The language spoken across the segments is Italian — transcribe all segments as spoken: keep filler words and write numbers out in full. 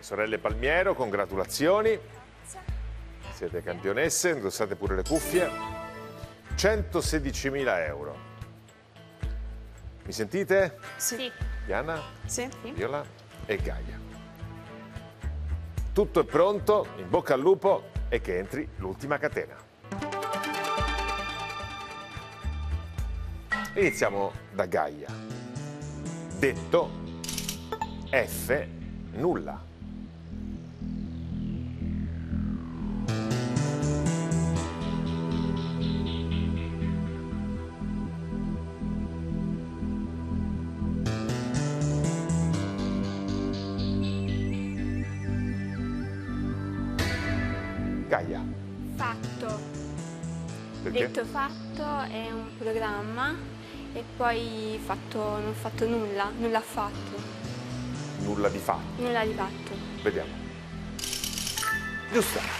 Sorelle Palmiero, congratulazioni. Siete campionesse, indossate pure le cuffie. centosedicimila euro. Mi sentite? Sì. Diana? Sì. Viola e Gaia. Tutto è pronto, in bocca al lupo e che entri l'ultima catena. Iniziamo da Gaia. Detto F nulla. Gaia. Fatto. Perché? Detto fatto è un programma e poi fatto, non fatto nulla, nulla affatto. Nulla di fatto. Nulla di fatto. Vediamo. Giusto.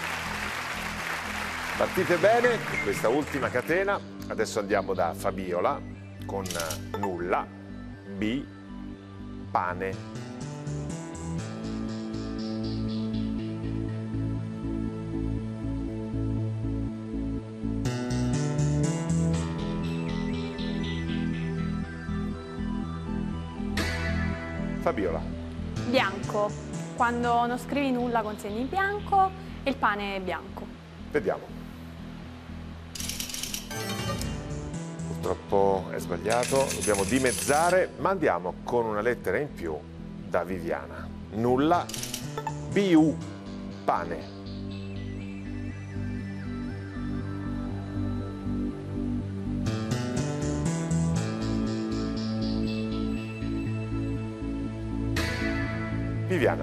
Partite bene in questa ultima catena. Adesso andiamo da Fabiola con nulla. B. Pane. Fabiola. Bianco. Quando non scrivi nulla consegni bianco e il pane è bianco. Vediamo. Purtroppo è sbagliato, dobbiamo dimezzare, ma andiamo con una lettera in più da Viviana. Nulla. B U. Pane. Viviana.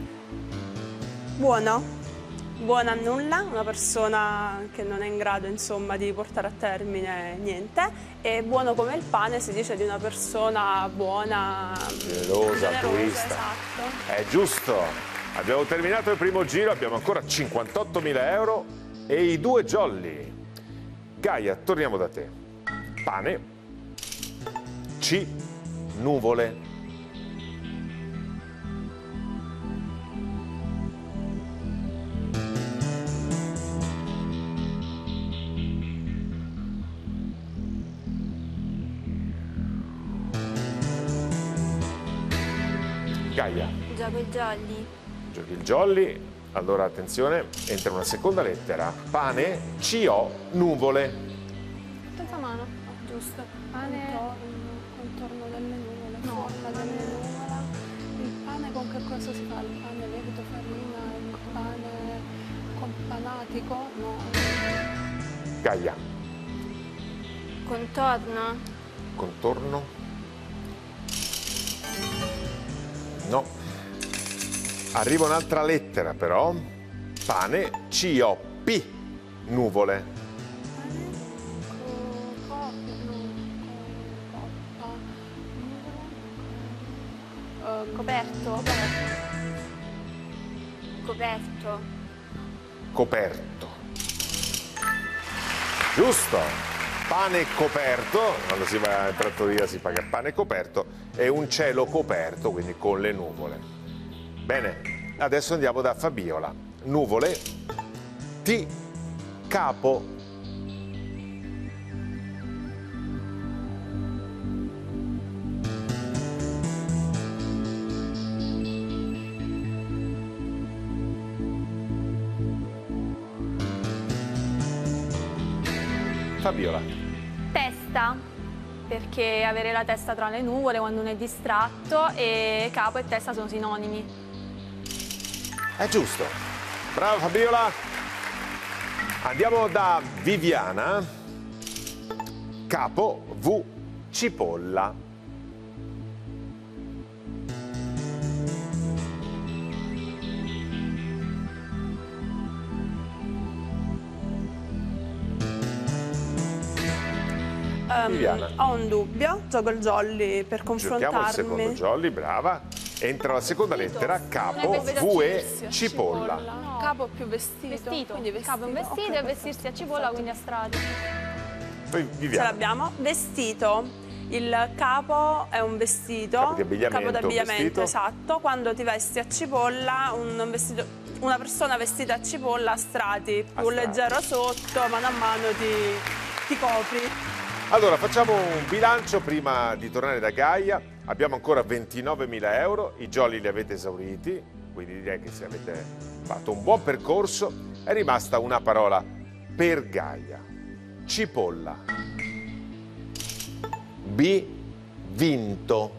Buono, buona a nulla, una persona che non è in grado insomma di portare a termine niente, e buono come il pane si dice di una persona buona, Generosa, altruista. Esatto. È giusto. Abbiamo terminato il primo giro, abbiamo ancora cinquantottomila euro e i due jolly. Gaia, torniamo da te. Pane. C. Nuvole. Gaia. Gioco il jolly. Giochi il jolly. Allora attenzione, entra una seconda lettera. Pane, C O, nuvole. Senza mano. Oh, giusto. Pane. Contorno, contorno delle nuvole, No, forma pane. delle nuvole. Il pane con che cosa si fa? Il pane lievito, farina, il pane companatico? No. Gaia. Contorno. Contorno. No. Arriva un'altra lettera però. Pane, C O P, nuvole. Coperto. Coperto. Coperto. Giusto. Pane coperto, quando si va in trattoria si paga pane coperto, e un cielo coperto, quindi con le nuvole. Bene, adesso andiamo da Fabiola. Nuvole, T, capo. Fabiola. Testa, perché avere la testa tra le nuvole quando uno è distratto, e capo e testa sono sinonimi. È giusto. Brava Fabiola. Andiamo da Viviana. Capo, V, cipolla. Um, ho un dubbio, gioco il jolly per confrontarmi. Giochiamo il secondo jolly, brava. Entra la seconda lettera, capo, V e cipolla. No, capo più vestito. Vestito, quindi vestito. capo è un vestito, Okay, e vestirsi a cipolla, quindi a strati. Poi Ce Viviana. l'abbiamo. Vestito. Il capo è un vestito, Capo di abbigliamento, capo d'abbigliamento, vestito. esatto. Quando ti vesti a cipolla, un vestito, una persona vestita a cipolla a strati, più strati. leggero sotto, mano a mano ti, ti copri. Allora, facciamo un bilancio prima di tornare da Gaia. Abbiamo ancora ventinovemila euro, i jolly li avete esauriti, quindi direi che se avete fatto un buon percorso è rimasta una parola per Gaia. Cipolla. B. Vinto.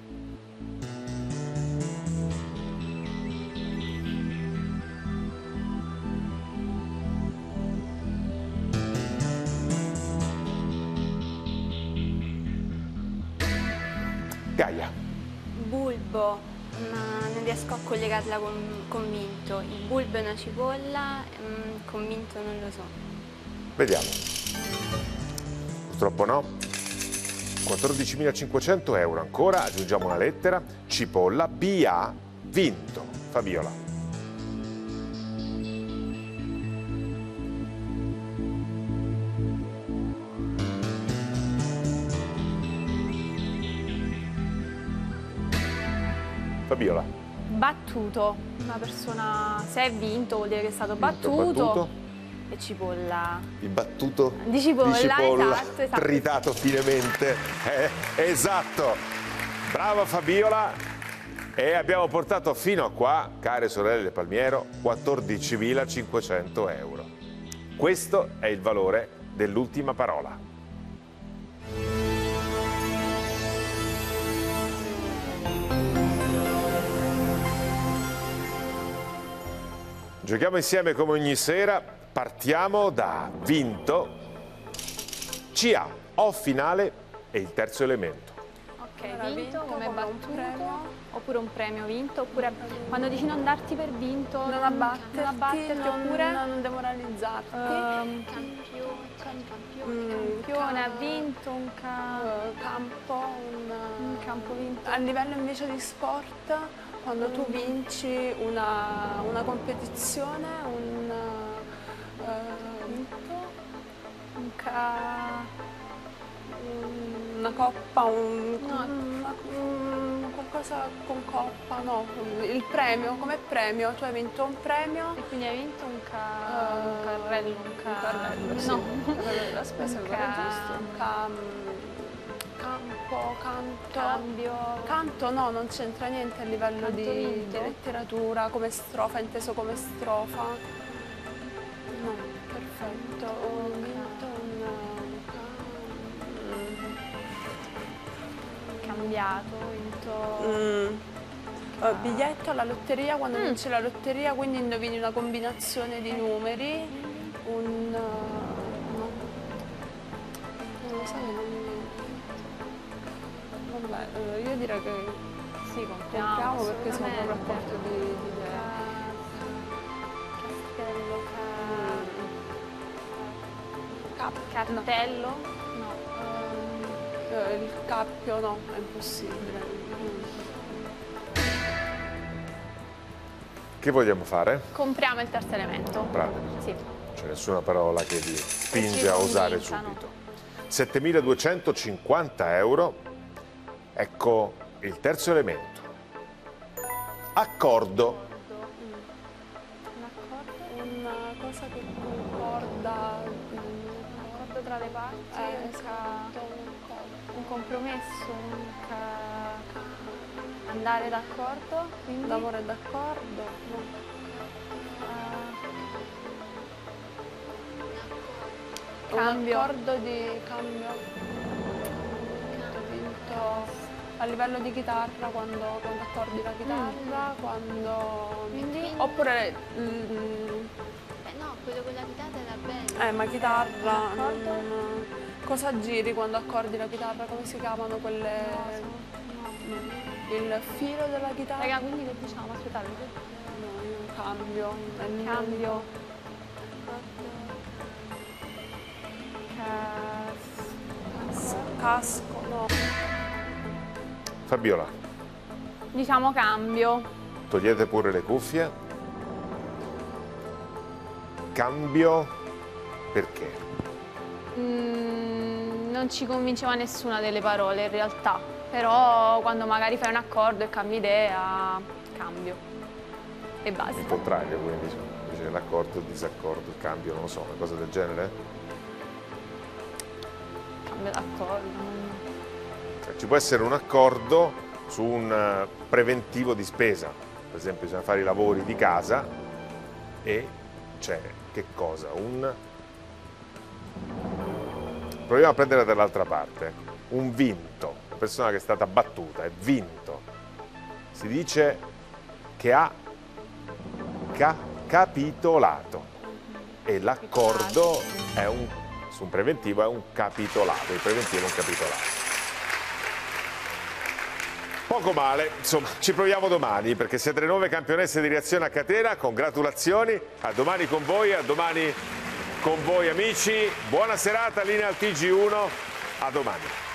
Gaia. Bulbo, ma non riesco a collegarla con convinto. Il bulbo è una cipolla, mm, convinto non lo so. Vediamo. Purtroppo no. quattordicimilacinquecento euro ancora, aggiungiamo una lettera. Cipolla, B A, vinto. Fabiola. Fabiola. Battuto, una persona, se è vinto vuol dire che è stato Vinto, battuto. battuto. E cipolla. Il battuto Di cipolla, esatto, esatto. tritato finemente. Eh, esatto. Brava Fabiola. E abbiamo portato fino a qua, care sorelle del Palmiero, quattordicimilacinquecento euro. Questo è il valore dell'ultima parola. Giochiamo insieme come ogni sera, partiamo da vinto, C A, O finale e il terzo elemento. Ok, Allora, vinto, vinto come come un battuto, premio. oppure un premio vinto, oppure quando dici non darti per vinto, Non abbatterti, non abbatterti, non, oppure non demoralizzarti. ehm, Campione, campione, Mm, campione, ha vinto un, ca- eh, campo, un, un campo vinto. A livello invece di sport, quando tu vinci una, una competizione, un eh, Vinto, un ca... una coppa, un, No. una- un- qualcosa con coppa, no, il premio, come premio, tu hai vinto un premio. E quindi hai vinto un, ca... un eh, carrello, un, ca... un carrello, sì. No. Il carrello della spesa, Un quello ca- giusto. Un cam- campo, canto. Cambio. Canto no, non c'entra niente a livello Canto di, vinto. di letteratura, come strofa, inteso come strofa. No, perfetto. Ho vinto un, un Cambiato, vinto... Mm. Eh, biglietto alla lotteria, quando Mm. vinci la lotteria, quindi indovini una combinazione di numeri, un... eh, no. Non lo so, non... Vabbè, eh, io direi che Sì, compriamo, compriamo perché siamo un assolutamente. rapporto di, di idee. Castello, ca... Cap- cartello? No. ehm, Eh, il cappio no, è impossibile. Mm. Che vogliamo fare? Compriamo il terzo elemento. Bravo. Sì. Non c'è nessuna parola che vi spinge ci a usare convincano. subito. settemiladuecentocinquanta euro. Ecco il terzo elemento. Accordo. Un accordo? Una cosa che concorda, mm, Un accordo tra le parti, eh, un, ca... esatto, un accordo. un compromesso, un ca... andare d'accordo, quindi... L'amore d'accordo? No. eh, Cambio. Un accordo di cambio. Ho vinto a livello di chitarra, quando, quando accordi la chitarra, quando... Quindi? Oppure... mm, Eh no, quello con la chitarra era bello. eh, ma chitarra... D'accordo. non- cosa giri quando accordi la chitarra? Come si chiamano quelle... Il filo della chitarra? Raga, quindi che diciamo? Aspettate. No, io cambio. È il Cambio. Cas- Casco, no. Fabiola, Diciamo cambio. togliete pure le cuffie. Cambio perché? Mm, non non ci convinceva nessuna delle parole in realtà, però quando magari fai un accordo e cambi idea, cambio e basta. Il contrario, quindi invece l'accordo, il disaccordo, il cambio, non lo so, una cosa del genere? Cambio d'accordo. Cioè, ci può essere un accordo su un preventivo di spesa, per esempio bisogna fare i lavori di casa e c'è che cosa? Un... Proviamo a prendere dall'altra parte, un vinto, una persona che è stata battuta, è vinto, si dice che ha ca capitolato e l'accordo è un, su un preventivo è un capitolato, il preventivo è un capitolato. Poco male, insomma, ci proviamo domani perché siete le nuove campionesse di reazione a catena, congratulazioni, a domani con voi, a domani con voi amici, buona serata, linea al T G uno, a domani.